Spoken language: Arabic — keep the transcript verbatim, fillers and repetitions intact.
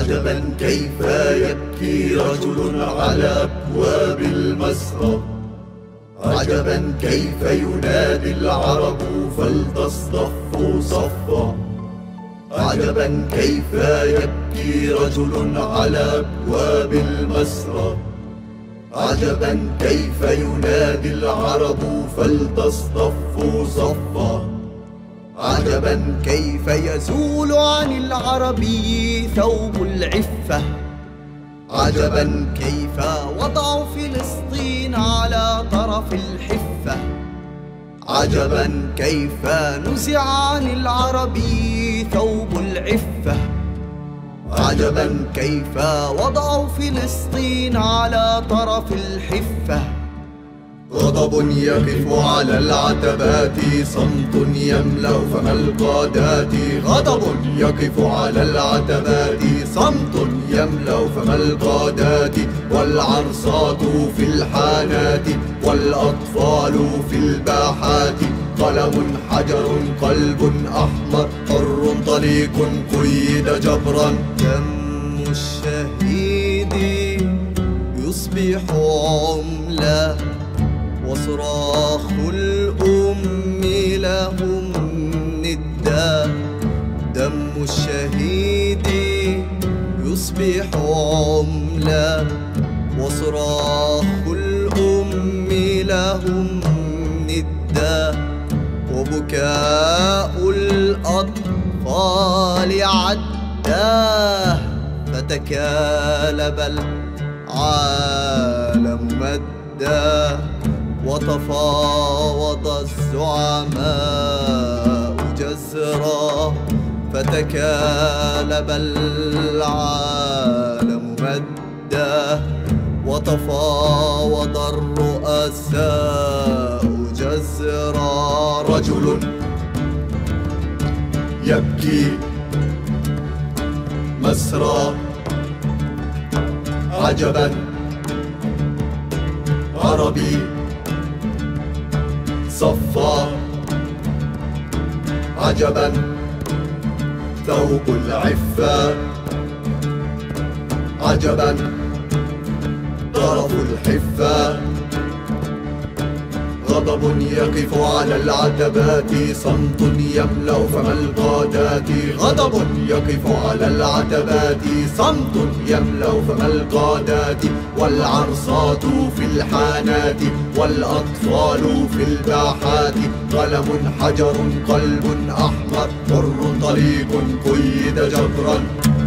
عجبا كيف يبكي رجل على أبواب المسرى، عجبا كيف ينادي العرب فلتصطفوا صفا، عجبا كيف يبكي رجل على أبواب المسرى، عجبا كيف ينادي العرب فلتصطفوا صفا، عجبا كيف يزول عن العربي ثوب العفة، عجبا كيف وضعوا فلسطين على طرف الحفة، عجبا كيف نزع عن العربي ثوب العفة، عجبا كيف وضعوا فلسطين على طرف الحفة. غضب يقف على العتبات، صمت يملأ فم القادات، غضب يقف على العتبات، صمت يملأ فم القادات، والعرصات في الحانات، والأطفال في الباحات، قلم حجر قلب أحمر حر طليق قيد جبرا. دم الشهيد يصبح عملة، وصراخ الأم لهم ندا. دم الشهيد يصبح عملة، وصراخ الأم لهم ندا، وبكاء الأطفال عداه، فتكالب العالم مدا، وتفاوض الزعماء جزرا، فتكالب العالم مدا، وتفاوض الرؤساء جزرا. رجل يبكي مسرى، عجبا عربي صفا، عجبا ثوب العفة، عجبا طرف الحفة. غضب يقف على العتبات، صمت يملأ فم القادات، غضب يقف على العتبات، صمت يملأ فم القادات، والعرصات في الحانات، والأطفال في الباحات، قلم حجر قلب أحمر حر طليق قيد جبرا.